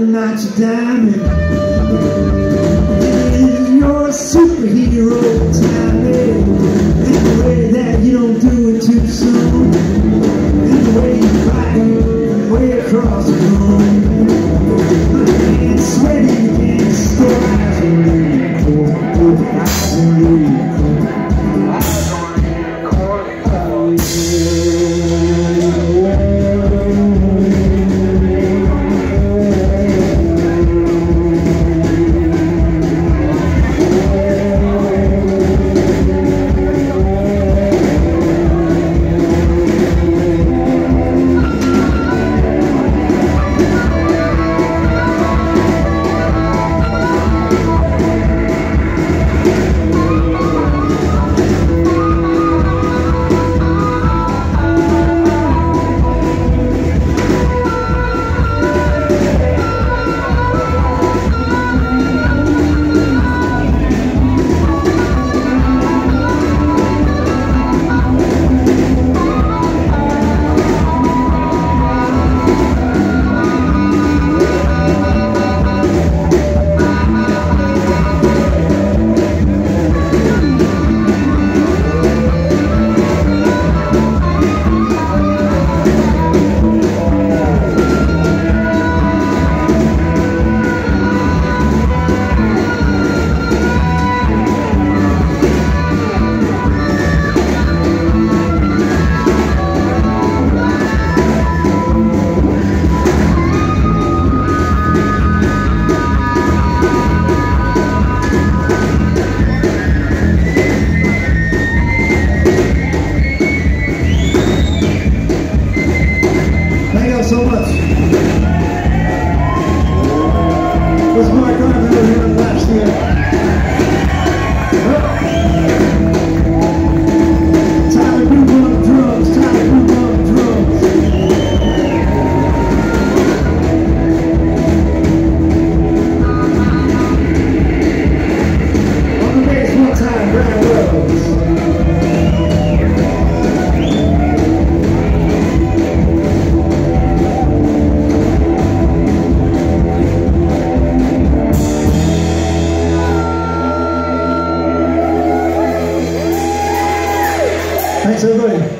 not your diamond. You're a superhero, Tommy. And the way that you don't do it too soon, and the way you fight way across the room. My hands sweaty against the eyes on you, eyes on you. Thank you so much. This is Mark Carpenter here in last year. Tyler Booth on the drums, Tyler Booth on the drums. On the bass one time, Brian Wells. Thanks everybody.